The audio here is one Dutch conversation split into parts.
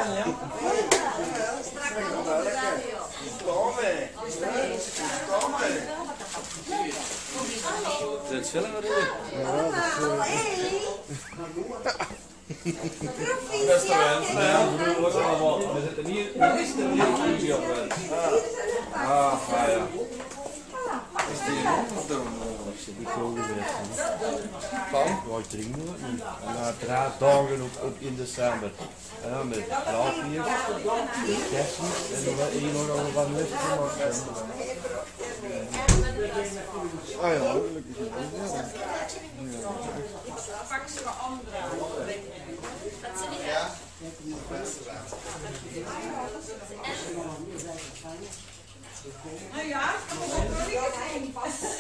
Dat is filmen erin. Beste mensen, we zitten hier op. Ah, ja. Is die nog doen? Ik zit niet zo geweest. Van? Ja, ik drink nog niet. Na 3 dagen op in december. Ja, met braafjes, kerstmis en nog wel 1 nog wat lucht gemaakt. Ah ja, gelukkig. Pak ze wat andere. Dat ze niet ja. Nou ja, ik kan wel niet passen.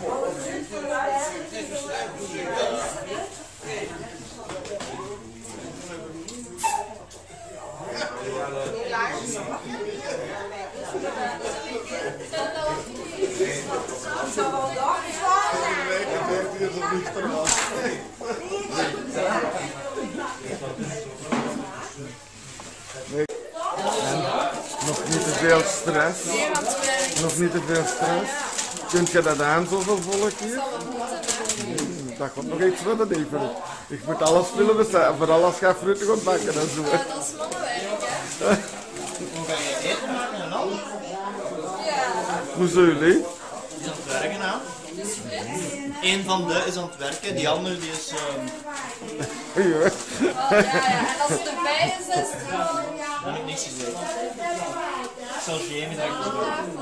Nog niet te veel stress. Nog niet te veel stress. Kunt je dat aan zoveel volk hier? Dat komt nog iets verder even. Ik moet alles filmen, vooral als je fruitig ontbakken en zo. Dat is mannenwerk, hè? Hoe ga je eten maken en al? Hoe zijn jullie? Die is aan het werken, hè? Eén van de is aan het werken, die andere die is... Ja. Oh, ja. En als het erbij is, is het gewoon... Dan heb ik niks gezegd. Ik zal Jamie dat ik het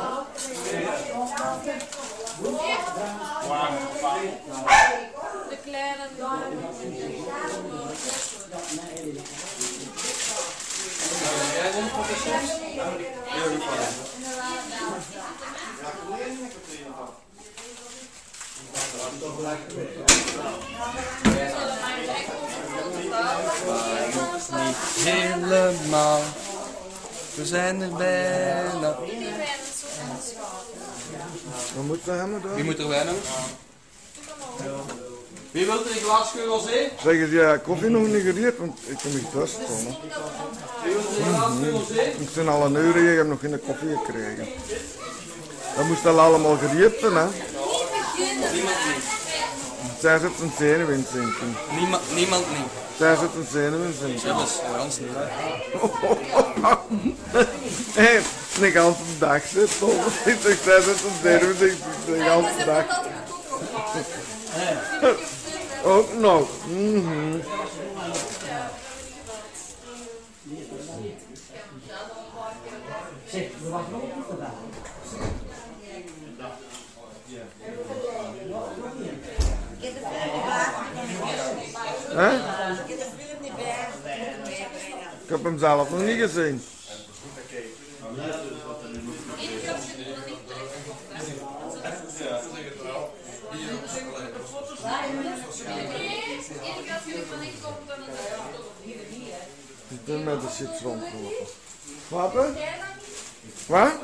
De kleine... Niet helemaal. We zijn er bijna. Wat moet je hebben dan? Wie moet er wennen? Wie wil er een glas rosé? Zeg eens, ja, koffie nog niet gereed, want ik heb niet dorst komen. Wie wil er een glas rosé? Ik ben al een uur hier, ik heb nog geen koffie gekregen. Dat moest al allemaal gereed zijn, hè? Niemand niet. Zij zit een zenuw in zinken. Niemand niet. Zij zit een zenuw in zinken. Dat is voor ons niet. Hé, de hele dag zit vol. Ik zeg, zij zit een zenuw in zinken de hele dag. Ook nog. Hè? Ik heb hem zelf nog niet gezien. Ik ben met de chips rondgelopen. Wat? Wat?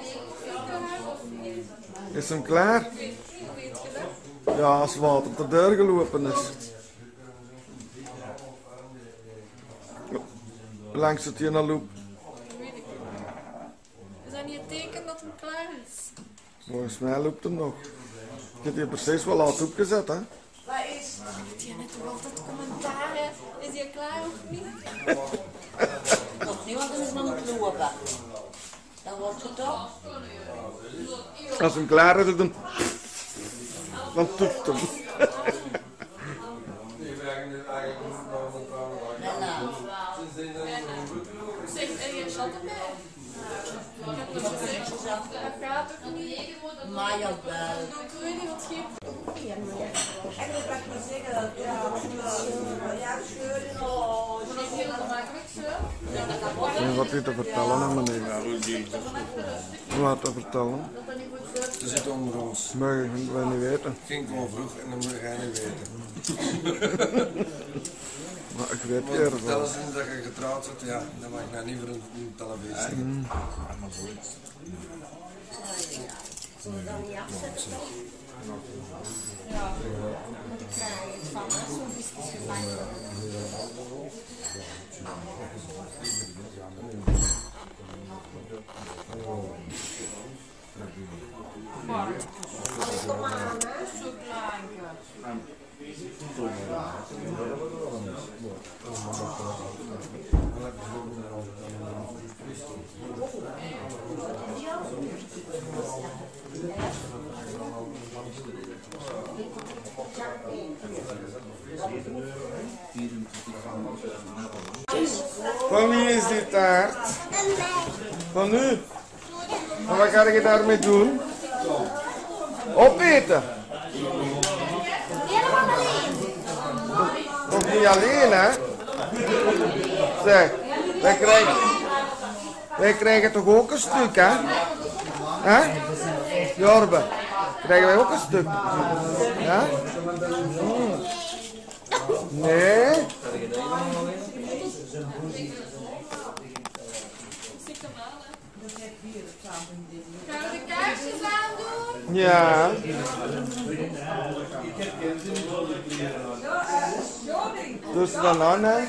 Is hem klaar? Ja, als Wouter op de deur gelopen is. Hoe lang zit hij naar loop? Is dat niet een teken dat het klaar is? Volgens mij loopt hem nog. Ik heb die precies wel laat opgezet, hè? Wat is? Heeft hij net toch altijd commentaren? Is hij klaar of niet? Nog niet, want dan is nog niet lopen. Dan wordt het toch? Als hem klaar is, dan toept hem. Zeg, en je zat erbij. Ik heb er wat gezegd. Dat gaat toch niet? Maar jawel. Ik weet niet wat geen... En dat mag ik maar zeggen, ja, scheur. Maar dat is heel gemakkelijk zo. Ja, dat kan wel. En wat je te vertellen aan meneer? Wat te vertellen? Ze zit onder ons. Maar ik wil niet weten. Het ging gewoon vroeg en dan moet jij niet weten. Maar ik weet Want eerder vertellen wel. ze dat je getrouwd bent, ja, dan mag ik nou niet voor een televisie. Zullen we dan niet afzetten? Ja, moet ik krijgen het van, hè? Zo'n visjes gevangen. Van wie is die taart? Van u? En wat ga je daarmee doen? Opeten? Nog niet alleen, hè? Zeg, wij krijgen toch ook een stuk, hè? Hè? Jorbe, krijgen wij ook een stuk? Ja? Nee? Gaan we de kaarsjes aandoen? Ja. Dus dan aan, hè?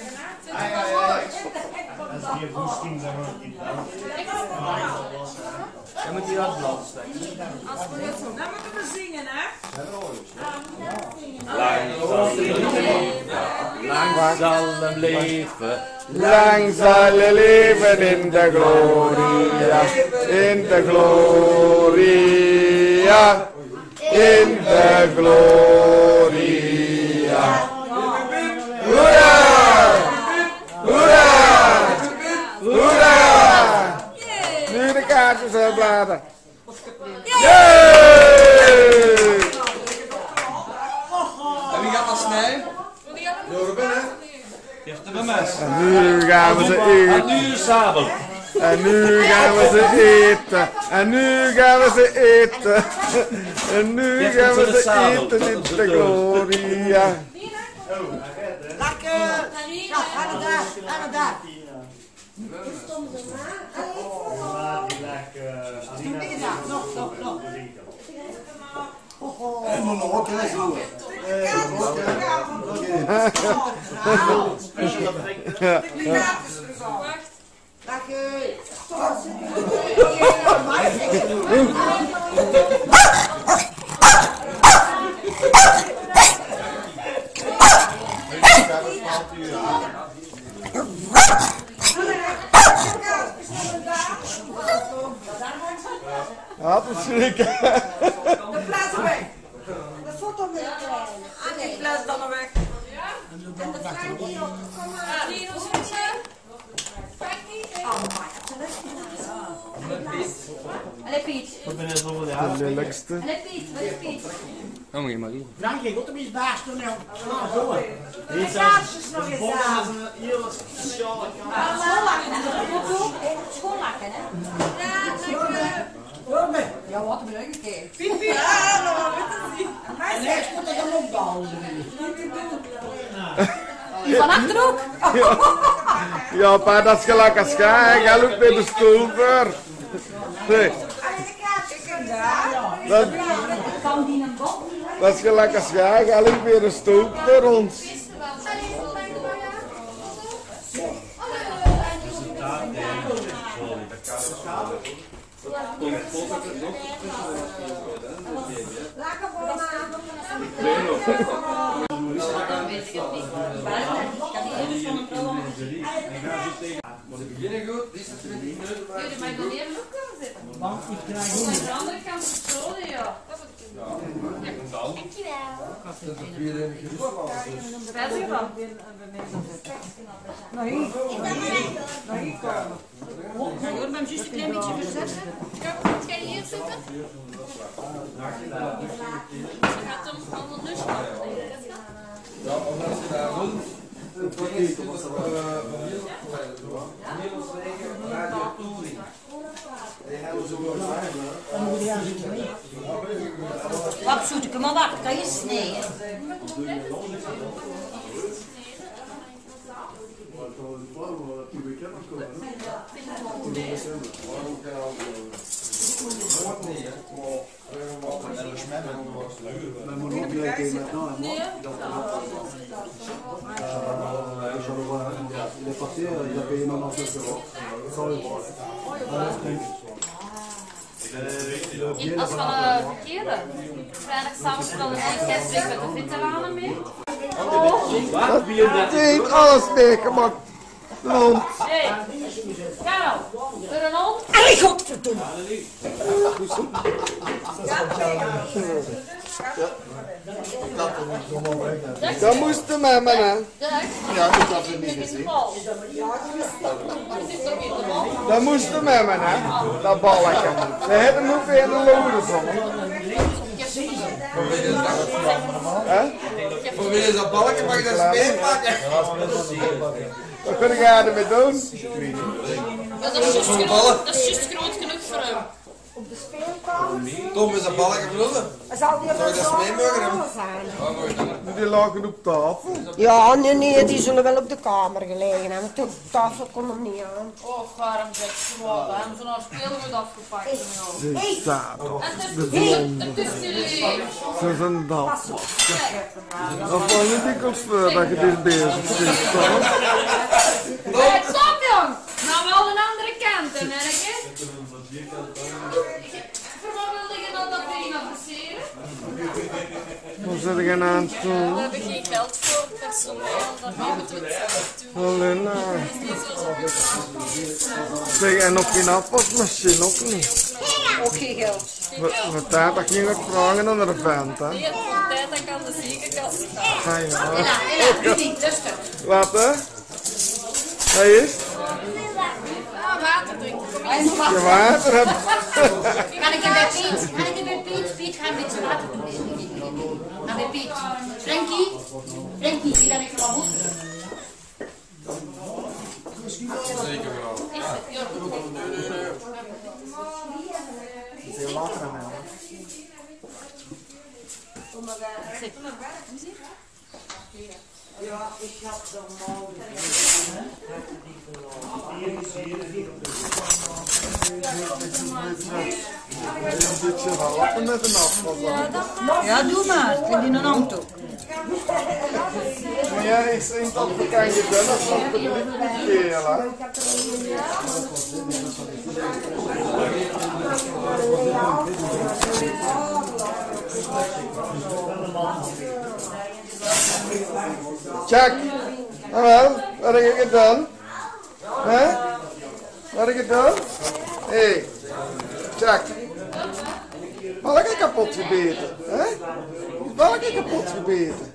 Dan moet je dat blad steken. Dan moeten we zingen, hè? Lang zal hem leven. Lang zal je leven in de gloria, in de gloria, in de gloria. Hoera! Hoera! Hoera! Nu de kaartjes uitbladen. Yay! En wie gaat dat snijden? Geef hem een mes. En nu gaan we ze En eten. nu sabel. En nu gaan we ze eten. En nu gaan we ze eten. En nu gaan we ze eten in de gloria. Lekker! Ja, aan de dag, aan de dag. Nog. En nog wat hè, zo. Had het schrikken. De fles weg. De foto weer krijgen. En die fles dan weg. En de Frankie ook. Kom maar. Dino zitje. Frankie. Allee Piet. Ik ben er zo de De lelijkste. Allee Piet, wat is Piet? Dan moet je maar doen. Frank, je gaat hem eens baas doen, joh. Zo. De kaarsjes nog eens aan. Hier was speciaal. Schoonlakken, hè? Schoonlakken, hè? Ja, wat een leuke keer. En hij moet er dan ook bouwen. Die van achter ook? Ja, pa, dat is gelijk als jij. Ga ook bij de stoel voor. Nee, Kan die een bot? dat is gelijk als jij. Ga ook bij de stoel voor ons. Lekker voor me. Beginnen goed, dit is de 20 minuten. Jullie mij beneden ook kunnen zitten. Want ik krijg aan de andere kant de scholen, ja. Dat is weer een gevoel. Spijt je dan? Ja, je hoort hem juist een klein beetje verzetten. Ga je hier zitten? Ze gaat hem van de dus Ja, omdat je daar wil. Wat zoet ik hem al wat? Kan je snijden? Il est parti, il a payé 99 euros. 100 euros. Als van een verkeerde. Vrijdag s'avonds wel een kerstweek met de veteranen mee. Nee, alles meegemaakt. De hond. Hé, Karel, er een hond? Allee, godverdomme. Dat moest de mama, hè. Ja, ik had het niet gezien. Wat is er in de bal? Dat moest de mama, hè. Dat balletje. Ze hebben nog weer de loden van hè? Voor wie is dat balkje? Mag je dat meepakken? Wat kun je ermee doen? Dat is juist groot genoeg voor hem. Op de speelkamer. Tom, is dat balkje vroeger? Zal die Zou je dat mee mogen hebben? zijn? Die lagen op tafel. Ja, nee, die zullen wel op de kamer gelegen hebben. De tafel kon hem niet aan. Oh, waarom zeg je wat? We hebben zo'n speelgoed afgepakt. Die staat op. Het is jullie. Ze zijn dat. Dat was niet dikwijls dat je dit bezig bent, toch? Hé, stop jong! Nou wel een andere kant, hè, merk. Voor wat wilde je dan dat we gaan passeren? Wat zit je aan het doen? We hebben geen geld voor personeel, daarmee moeten we het zelf doen. Helena. Het is niet zo Zeg, en nog geen afwasmachine, ook niet? Ook geen geld. Wat tijd dat ging ik vragen aan de vent, hè? Nee, het komt tijd dat ik aan de ziekenkast ga. Ah ja. Hela, niet, rustig. Wat, hè? Hij is? Ah, water drinken. Je water hebt. Ga ik bij Piet? Ga ik bij Piet? Piet, ga een beetje water doen. Ga bij Piet. Frankie? Frankie, zie dat even wat goed? Zeker wel. Is het? Ja, Veel water aan mij. Ja, ik had zo mooi. Een beetje helpen met een afwas. Ja, doe maar. Ik vind die een hand ook. Maar jij is in dat bekend je bent, dat is een publiek kerel, hè? Jack, nou wel, wat heb je gedaan? Hè? Wat heb je gedaan? Hé, Jack. Balkje kapot gebeten, hè? Is balkje kapot gebeten?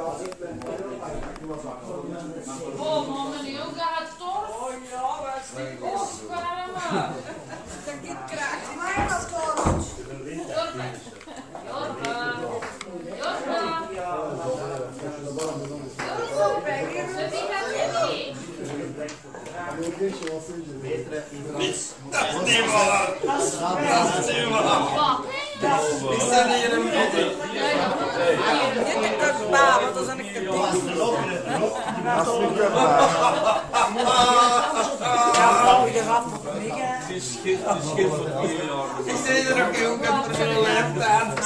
oh man, en die ook gaat toch? Oh ja, wat is dit? Oh, kwamen. Dat krijgt mij wat voor ons. Jorma. Ik sta niet in een minuut. Dat is niet waar. Ik zie er nog heel goed voor de leeftijd.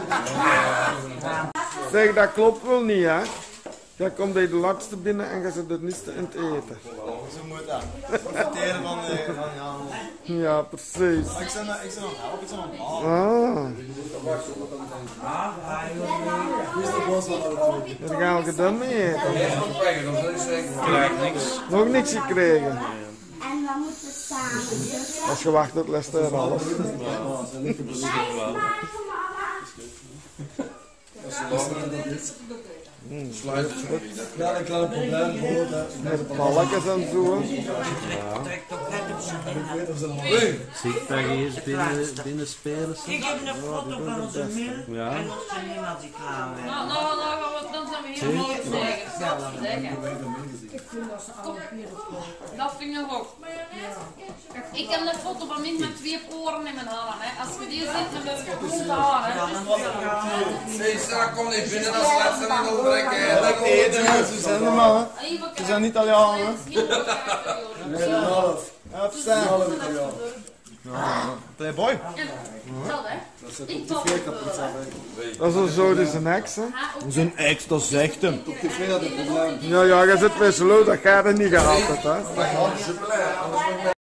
Zeg, dat klopt wel niet, hè? Jij komt bij de laatste binnen en je zit het niet in het eten. Zo moet dat. Profiteren van Ja, precies. Ik zit nog helpen, ik zit nog halen. Wat gaan we gedaan mee eten? Eerst nog brengen, dan zul je zeggen. Krijg niks. Nog niks gekregen. En dan moeten we samen. Als je wacht tot Lester alles. Sluit. Ja, een klein probleem voor Met balkjes en zo. Zie ik dat je eerst binnen spelen? Ik heb een foto van onze mail Ja. en dat zijn niet als ik klaar ben. Nou, dan zijn we helemaal zeggen. Dat vind ik ook. Ik heb een foto van mij met 2 poren in mijn handen. Als we die zitten, dan heb ik goed haar. Nee, straks kom niet binnen als laatste en dan trekken. Ze zijn de mannen. Ze zijn niet Italianen. Ja, verstaan. Playboy. Dat is een zo, dus een ex, hè? Dat is een ex, dat zegt hem. Ja, je zit weer zo, dat gaat er niet gehad, hè?